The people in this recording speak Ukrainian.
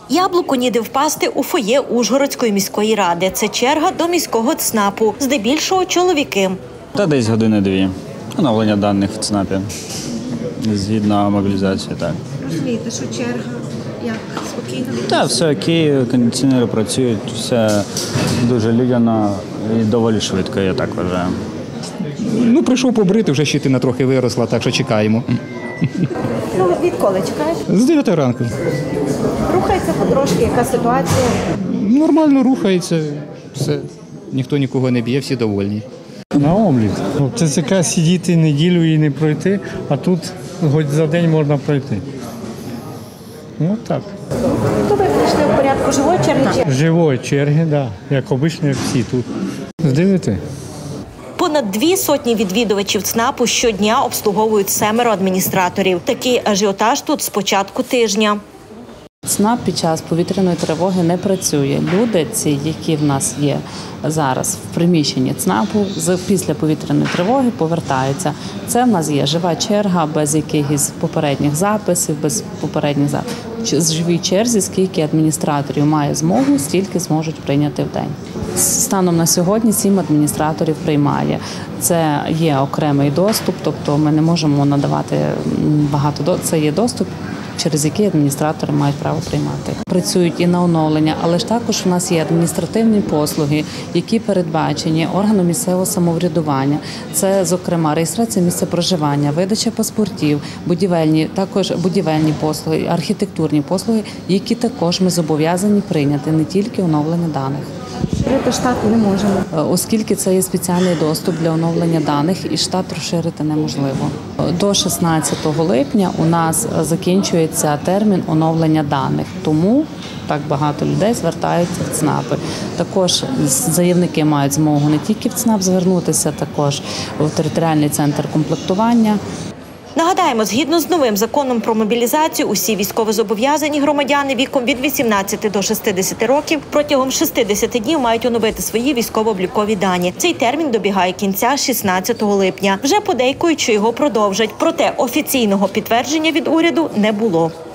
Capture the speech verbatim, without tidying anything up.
Яблуку ніде впасти у фоє Ужгородської міської ради. Це черга до міського ЦНАПу. Здебільшого чоловіки. Та десь години-дві. Оновлення даних в ЦНАПі. Згідно мобілізації, так. Розумієте, що черга як спокійно? Так, все окей, кондиціонери працюють, все дуже людяно і доволі швидко, я так вважаю. Ну, прийшов побрити, вже щитина трохи виросла, так що чекаємо. Ну, відколи чекаєте? З дев'яти ранку. Рухається потрошки, яка ситуація? Нормально рухається, все. Ніхто нікого не б'є, всі довольні. На облік. Ну, це ЦК сидіти неділю і не пройти, а тут хоч за день можна пройти. Ну так. То ви прийшли в порядку живої черги? Живої черги, так. Да. Як обично, як всі тут. З дев'яти. Понад дві сотні відвідувачів ЦНАПу щодня обслуговують семеро адміністраторів. Такий ажіотаж тут з початку тижня. ЦНАП під час повітряної тривоги не працює. Люди, ці, які в нас є зараз в приміщенні ЦНАПу, після повітряної тривоги повертаються. Це в нас є жива черга, без якихось попередніх записів, без попередніх записів. З живій черзі, скільки адміністраторів має змогу, стільки зможуть прийняти в день. Станом на сьогодні сім адміністраторів приймає. Це є окремий доступ, тобто ми не можемо надавати багато, це є доступ, через який адміністратори мають право приймати. Працюють і на оновлення, але ж також у нас є адміністративні послуги, які передбачені органом місцевого самоврядування. Це, зокрема, реєстрація місця проживання, видача паспортів, будівельні, також будівельні послуги, архітектурні послуги, які також ми зобов'язані прийняти, не тільки оновлення даних. Розширити штат не можемо. Оскільки це є спеціальний доступ для оновлення даних, і штат розширити неможливо. До шістнадцятого липня у нас закінчується термін оновлення даних, тому так багато людей звертаються в ЦНАПи. Також заявники мають змогу не тільки в ЦНАП звернутися, також в територіальний центр комплектування. Нагадаємо, згідно з новим законом про мобілізацію, усі військовозобов'язані громадяни віком від вісімнадцяти до шістдесяти років протягом шістдесяти днів мають оновити свої військово-облікові дані. Цей термін добігає кінця шістнадцятого липня. Вже подейкують, що його продовжать. Проте офіційного підтвердження від уряду не було.